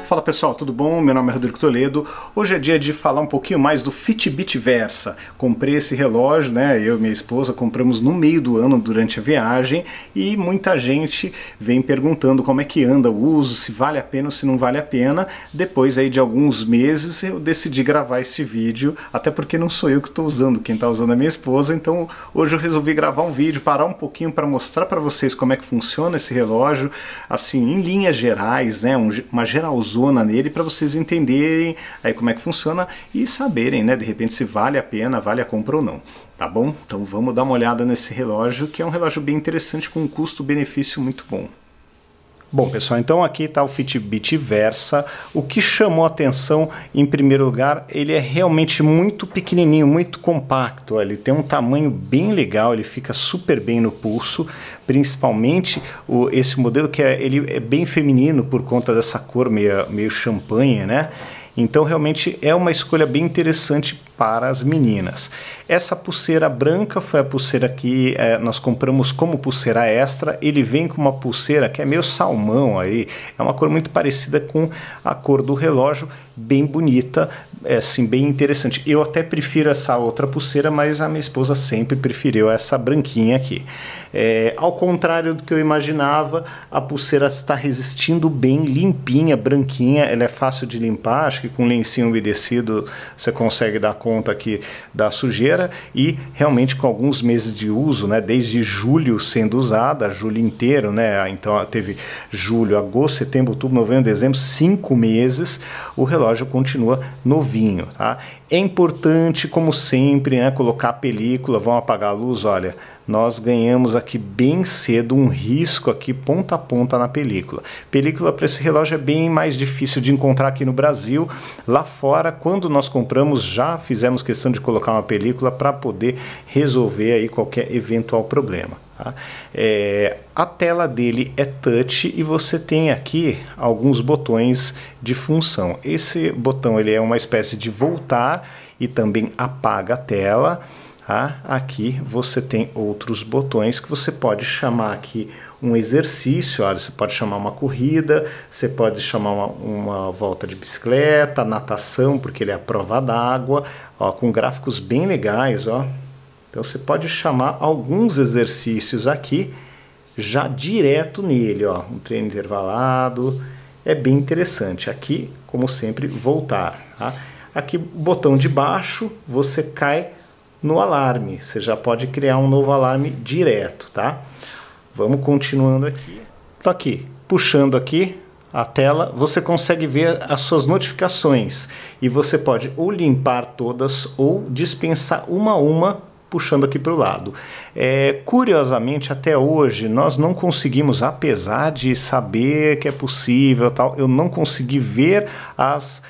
Fala pessoal, tudo bom? Meu nome é Rodrigo Toledo. Hoje é dia de falar um pouquinho mais do Fitbit Versa. Comprei esse relógio, né? Eu e minha esposa compramos no meio do ano durante a viagem e muita gente vem perguntando como é que anda o uso, se vale a pena ou se não vale a pena. Depois aí de alguns meses eu decidi gravar esse vídeo, até porque não sou eu que estou usando, quem está usando é minha esposa. Então hoje eu resolvi gravar um vídeo, parar um pouquinho para mostrar para vocês como é que funciona esse relógio, assim, em linhas gerais, né? Uma geralzona nele para vocês entenderem aí como é que funciona e saberem, né, de repente se vale a pena, vale a compra ou não, tá bom? Então vamos dar uma olhada nesse relógio, que é um relógio bem interessante com um custo-benefício muito bom. Bom pessoal, então aqui está o Fitbit Versa. O que chamou a atenção em primeiro lugar, ele é realmente muito pequenininho, muito compacto. Ele tem um tamanho bem legal, ele fica super bem no pulso, principalmente esse modelo que ele é bem feminino por conta dessa cor meio champanhe, né? Então realmente é uma escolha bem interessante para as meninas. Essa pulseira branca foi a pulseira que nós compramos como pulseira extra. Ele vem com uma pulseira que é meio salmão aí, é uma cor muito parecida com a cor do relógio, bem bonita, assim, bem interessante. Eu até prefiro essa outra pulseira, mas a minha esposa sempre preferiu essa branquinha aqui. Ao contrário do que eu imaginava, a pulseira está resistindo bem, limpinha, branquinha, ela é fácil de limpar, acho que com lencinho umedecido você consegue dar conta aqui da sujeira, e realmente com alguns meses de uso, né, desde julho sendo usada, julho inteiro, né, então teve julho, agosto, setembro, outubro, novembro, dezembro, 5 meses, o relógio continua novinho, tá? É importante, como sempre, né, colocar a película. Vamos apagar a luz, olha, nós ganhamos aqui bem cedo um risco aqui ponta a ponta na película. Película para esse relógio é bem mais difícil de encontrar aqui no Brasil. Lá fora, quando nós compramos, já fizemos questão de colocar uma película para poder resolver aí qualquer eventual problema. Tá? A tela dele é touch e você tem aqui alguns botões de função. Esse botão ele é uma espécie de voltar e também apaga a tela. Tá? Aqui você tem outros botões que você pode chamar aqui um exercício, olha, você pode chamar uma corrida, você pode chamar uma volta de bicicleta, natação, porque ele é a prova d'água, com gráficos bem legais, ó. Então você pode chamar alguns exercícios aqui já direto nele, ó, um treino intervalado, é bem interessante. Aqui, como sempre, voltar. Tá? Aqui, botão de baixo, você cai no alarme, você já pode criar um novo alarme direto, tá? Vamos continuando aqui. Então aqui, puxando aqui a tela, você consegue ver as suas notificações e você pode ou limpar todas ou dispensar uma a uma, puxando aqui para o lado. Curiosamente, até hoje, nós não conseguimos, apesar de saber que é possível, tal, eu não consegui ver as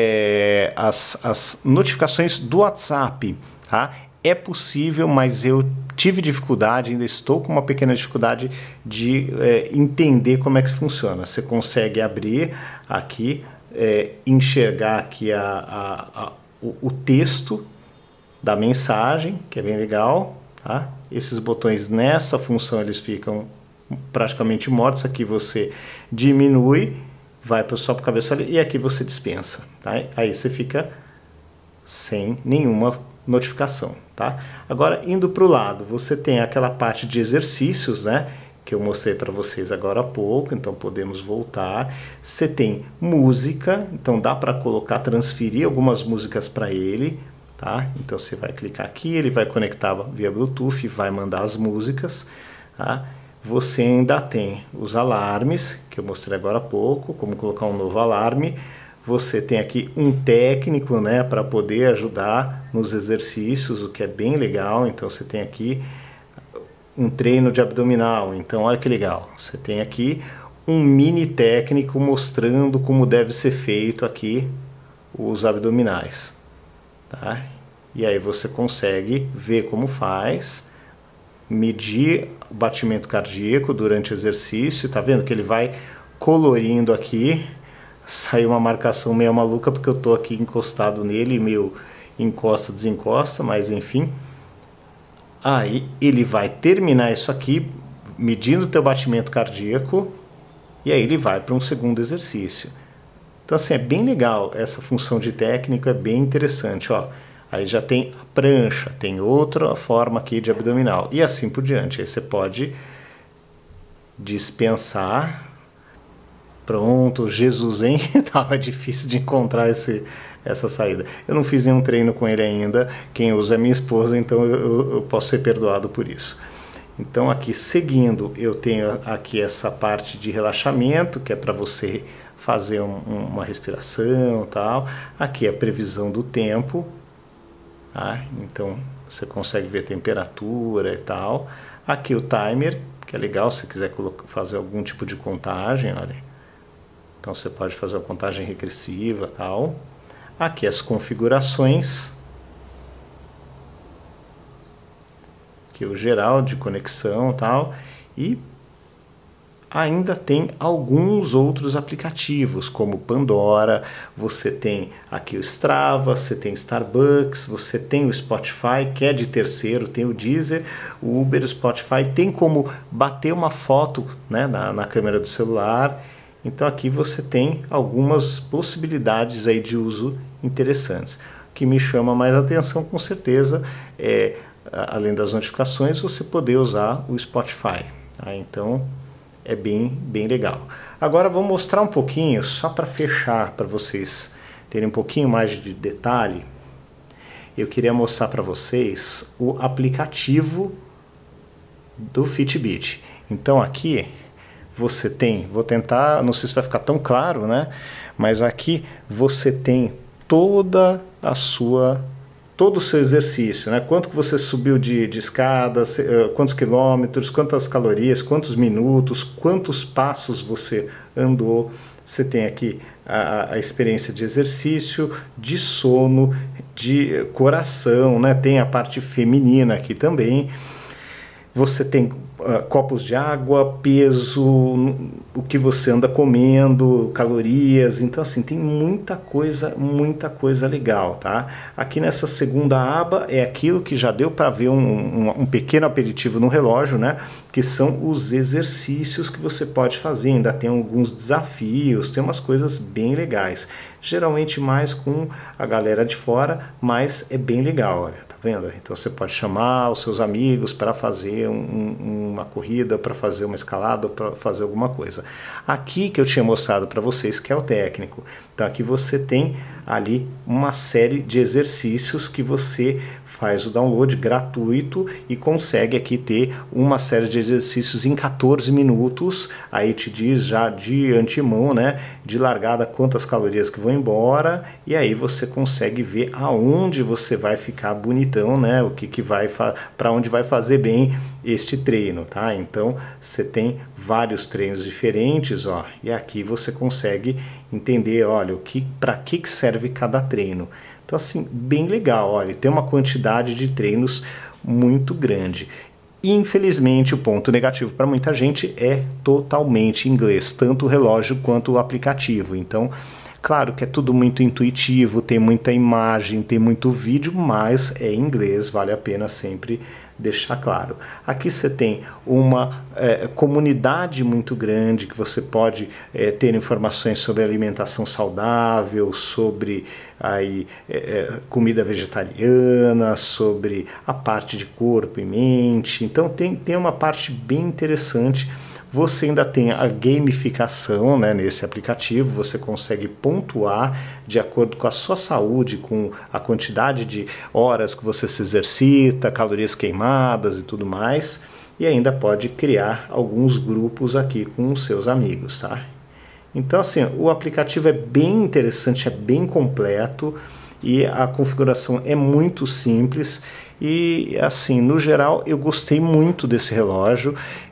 notificações do WhatsApp. Tá? É possível, mas eu tive dificuldade, ainda estou com uma pequena dificuldade de entender como é que funciona. Você consegue abrir aqui, enxergar aqui o texto da mensagem, que é bem legal. Tá? Esses botões nessa função eles ficam praticamente mortos. Aqui você diminui, vai só para o cabeçalho e aqui você dispensa. Tá? Aí você fica sem nenhuma notificação, tá? Agora, indo para o lado, você tem aquela parte de exercícios, né? Que eu mostrei para vocês agora há pouco, então podemos voltar. Você tem música, então dá para colocar, transferir algumas músicas para ele, tá? Então você vai clicar aqui, ele vai conectar via Bluetooth e vai mandar as músicas, tá? Você ainda tem os alarmes, que eu mostrei agora há pouco, como colocar um novo alarme. Você tem aqui um técnico, né, para poder ajudar nos exercícios, o que é bem legal. Então você tem aqui um treino de abdominal. Então olha que legal. Você tem aqui um mini técnico mostrando como deve ser feito aqui os abdominais. Tá? E aí você consegue ver como faz, medir o batimento cardíaco durante o exercício. Tá vendo que ele vai colorindo aqui. Saiu uma marcação meio maluca porque eu tô aqui encostado nele, meio encosta, desencosta, mas enfim. Aí ele vai terminar isso aqui, medindo o teu batimento cardíaco, e aí ele vai para um segundo exercício. Então assim, é bem legal, essa função de técnico é bem interessante, ó. Aí já tem a prancha, tem outra forma aqui de abdominal e assim por diante. Aí você pode dispensar. Pronto, Jesus, hein? Tava difícil de encontrar essa saída. Eu não fiz nenhum treino com ele ainda, quem usa é minha esposa, então eu posso ser perdoado por isso. Então aqui seguindo, eu tenho aqui essa parte de relaxamento, que é para você fazer uma respiração e tal. Aqui é a previsão do tempo. Tá? Então você consegue ver a temperatura e tal. Aqui o timer, que é legal se quiser fazer algum tipo de contagem, olha. Então você pode fazer uma contagem regressiva e tal. Aqui as configurações. Aqui o geral de conexão e tal. E ainda tem alguns outros aplicativos, como Pandora, você tem aqui o Strava, você tem Starbucks, você tem o Spotify, que é de terceiro, tem o Deezer, o Uber, o Spotify, tem como bater uma foto, né, na câmera do celular. Então aqui você tem algumas possibilidades aí de uso interessantes. O que me chama mais atenção, com certeza, é, além das notificações, você poder usar o Spotify. Tá? Então é bem legal. Agora vou mostrar um pouquinho, só para fechar, para vocês terem um pouquinho mais de detalhe. Eu queria mostrar para vocês o aplicativo do Fitbit. Então aqui você tem, vou tentar, não sei se vai ficar tão claro, né? Mas aqui você tem todo o seu exercício, né? Quanto que você subiu de escada, quantos quilômetros, quantas calorias, quantos minutos, quantos passos você andou. Você tem aqui a experiência de exercício, de sono, de coração, né? Tem a parte feminina aqui também. Você tem copos de água, peso, o que você anda comendo, calorias. Então assim, tem muita coisa legal, tá? Aqui nessa segunda aba é aquilo que já deu para ver um pequeno aperitivo no relógio, né? Que são os exercícios que você pode fazer. Ainda tem alguns desafios, tem umas coisas bem legais. Geralmente mais com a galera de fora, mas é bem legal, olha, tá vendo? Então você pode chamar os seus amigos para fazer uma corrida, para fazer uma escalada, para fazer alguma coisa. Aqui que eu tinha mostrado para vocês, que é o técnico. Então aqui você tem ali uma série de exercícios que você faz o download gratuito e consegue aqui ter uma série de exercícios em 14 minutos. Aí te diz já de antemão, né, de largada quantas calorias que vão embora, e aí você consegue ver aonde você vai ficar bonitão, né, o que vai para onde vai fazer bem este treino, tá? Então você tem vários treinos diferentes, ó, e aqui você consegue entender, olha, para que serve cada treino. Então assim, bem legal, olha, tem uma quantidade de treinos muito grande. Infelizmente, o ponto negativo para muita gente é totalmente inglês, tanto o relógio quanto o aplicativo. Então, claro que é tudo muito intuitivo, tem muita imagem, tem muito vídeo, mas é em inglês, vale a pena sempre deixar claro. Aqui você tem uma comunidade muito grande que você pode ter informações sobre alimentação saudável, sobre aí, comida vegetariana, sobre a parte de corpo e mente. Então tem uma parte bem interessante. Você ainda tem a gamificação, né, nesse aplicativo, você consegue pontuar de acordo com a sua saúde, com a quantidade de horas que você se exercita, calorias queimadas e tudo mais, e ainda pode criar alguns grupos aqui com os seus amigos, tá? Então assim, o aplicativo é bem interessante, é bem completo e a configuração é muito simples. E assim, no geral, eu gostei muito desse relógio,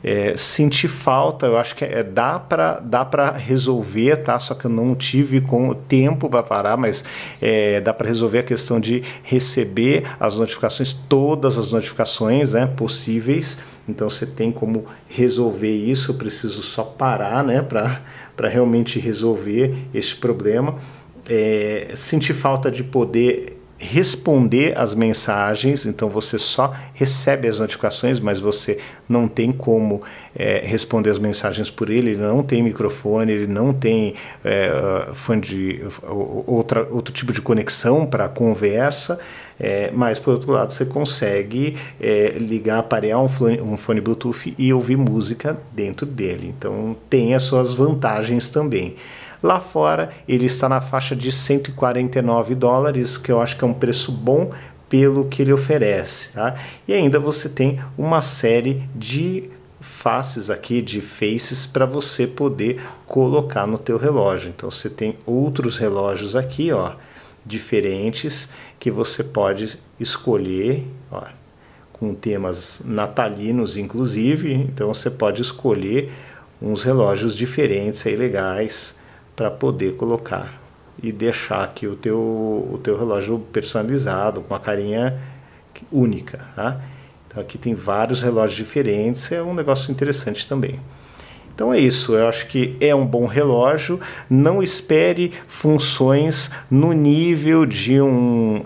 senti falta, eu acho que dá para resolver, tá? Só que eu não tive com tempo para parar, mas dá para resolver a questão de receber as notificações, todas as notificações, né, possíveis. Então você tem como resolver isso, eu preciso só parar, né, para realmente resolver esse problema. Senti falta de poder responder as mensagens, então você só recebe as notificações, mas você não tem como responder as mensagens por ele não tem microfone, ele não tem outro tipo de conexão para conversa, mas por outro lado você consegue ligar, aparelhar um fone Bluetooth e ouvir música dentro dele, então tem as suas vantagens também. Lá fora ele está na faixa de $149, que eu acho que é um preço bom pelo que ele oferece, tá? E ainda você tem uma série de faces aqui, de faces, para você poder colocar no teu relógio. Então você tem outros relógios aqui, ó, diferentes, que você pode escolher, ó, com temas natalinos inclusive, então você pode escolher uns relógios diferentes aí, legais, para poder colocar e deixar aqui o teu relógio personalizado, com uma carinha única, tá? Então aqui tem vários relógios diferentes, é um negócio interessante também. Então é isso, eu acho que é um bom relógio, não espere funções no nível de um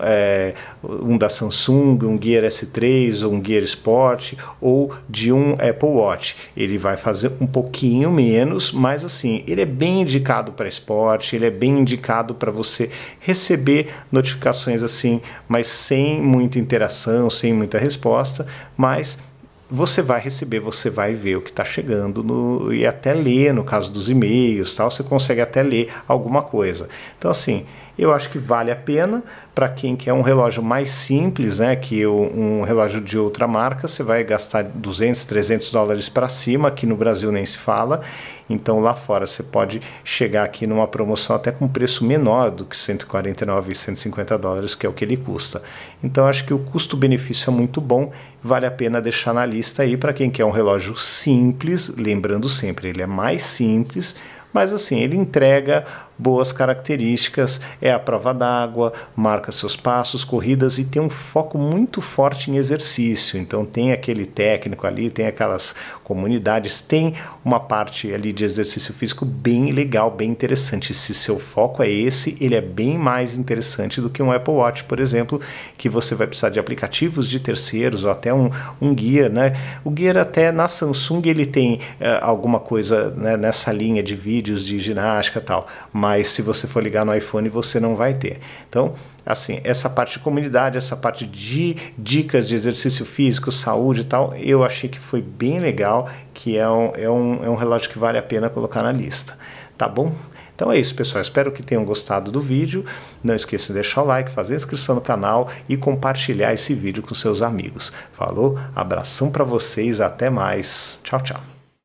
da Samsung, um Gear S3 ou um Gear Sport ou de um Apple Watch. Ele vai fazer um pouquinho menos, mas assim, ele é bem indicado para esporte, ele é bem indicado para você receber notificações assim, mas sem muita interação, sem muita resposta, mas você vai receber, você vai ver o que está chegando e até ler, no caso dos e-mails, tal, você consegue até ler alguma coisa. Então assim, eu acho que vale a pena para quem quer um relógio mais simples, né, que um relógio de outra marca, você vai gastar 200, 300 dólares para cima, aqui no Brasil nem se fala, então lá fora você pode chegar aqui numa promoção até com preço menor do que 149 e 150 dólares, que é o que ele custa. Então acho que o custo-benefício é muito bom, vale a pena deixar na lista aí para quem quer um relógio simples, lembrando sempre, ele é mais simples, mas assim, ele entrega boas características, é a prova d'água, marca seus passos, corridas e tem um foco muito forte em exercício. Então tem aquele técnico ali, tem aquelas comunidades, tem uma parte ali de exercício físico bem legal, bem interessante. Se seu foco é esse, ele é bem mais interessante do que um Apple Watch, por exemplo, que você vai precisar de aplicativos de terceiros ou até um Gear, né? O Gear até na Samsung ele tem alguma coisa, né, nessa linha de vídeos de ginástica e tal, mas se você for ligar no iPhone você não vai ter. Então, assim, essa parte de comunidade, essa parte de dicas de exercício físico, saúde e tal, eu achei que foi bem legal, que é um relógio que vale a pena colocar na lista, tá bom? Então é isso, pessoal, espero que tenham gostado do vídeo, não esqueça de deixar o like, fazer a inscrição no canal e compartilhar esse vídeo com seus amigos. Falou? Abração para vocês, até mais, tchau, tchau.